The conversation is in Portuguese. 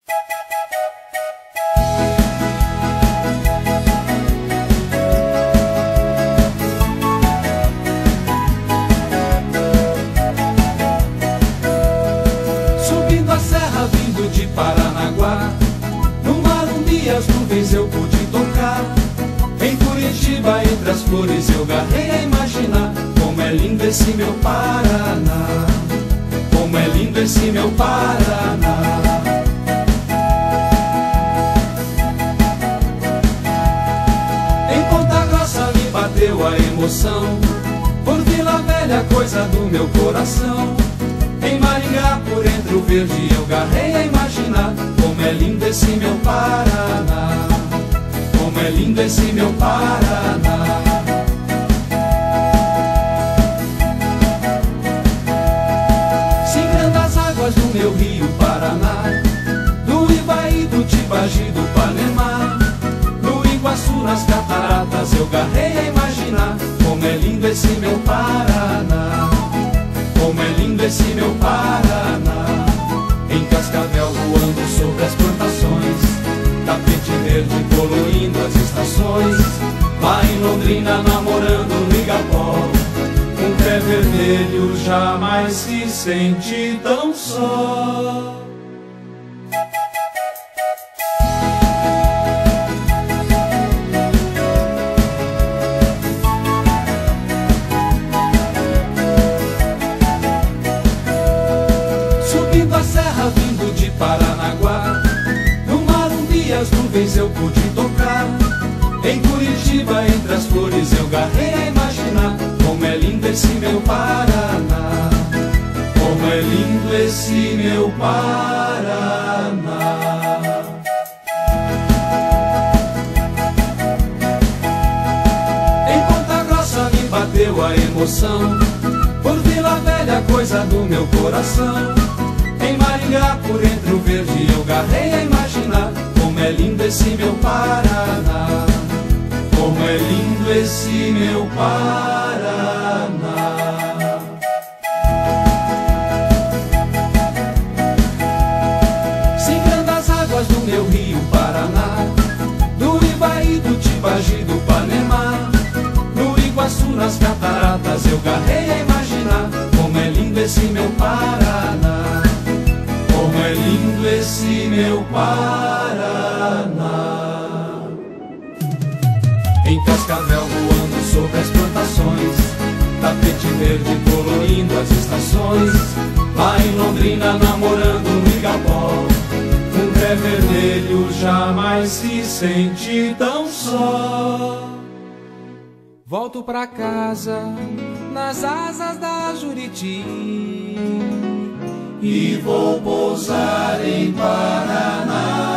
Subindo a serra, vindo de Paranaguá, no Marumbi as nuvens eu pude tocar. Em Curitiba, entre as flores, eu garrei a imaginar como é lindo esse meu Paraná, como é lindo esse meu Paraná. Em Ponta Grossa me bateu a emoção, por Vila Velha, coisa do meu coração. Em Maringá, por entre o verde, eu garrei a imaginar como é lindo esse meu Paraná, como é lindo esse meu Paraná. Singrando as águas do meu rio Paraná, do Ivaí, do Tibagi, do Panema, no Iguaçu, nas cataratas, eu garrei a imaginar como é lindo esse meu Paraná, como é lindo esse meu Paraná. Em Cascavel voando sobre as plantações, tapete verde colorindo as estações. Lá em Londrina namorando no Igapó, um pé vermelho jamais se sente tão só. Subindo a serra, vindo de Paranaguá, no Marumbi as nuvens eu pude tocar. Em Curitiba, entre as flores, eu garrei a imaginar como é lindo esse meu Paraná, como é lindo esse meu Paraná. Em Ponta Grossa me bateu a emoção, por Vila Velha, coisa do meu coração. Em Maringá, por entre o verde, eu garrei a imaginar como é lindo esse meu Paraná, como é lindo esse meu Paraná. Singrando as águas do meu rio Paraná, do Ivaí, do Tibagi, do Panema, no Iguaçu, nas cataratas, eu garrei a imaginar como é lindo esse meu Paraná, como é lindo esse meu Paraná. Em Cascavel voando sobre as plantações, tapete verde colorindo as estações. Lá em Londrina namorando no Igapó, um pé vermelho jamais se sente tão só. Volto pra casa nas asas da Juriti e vou pousar em Paraná.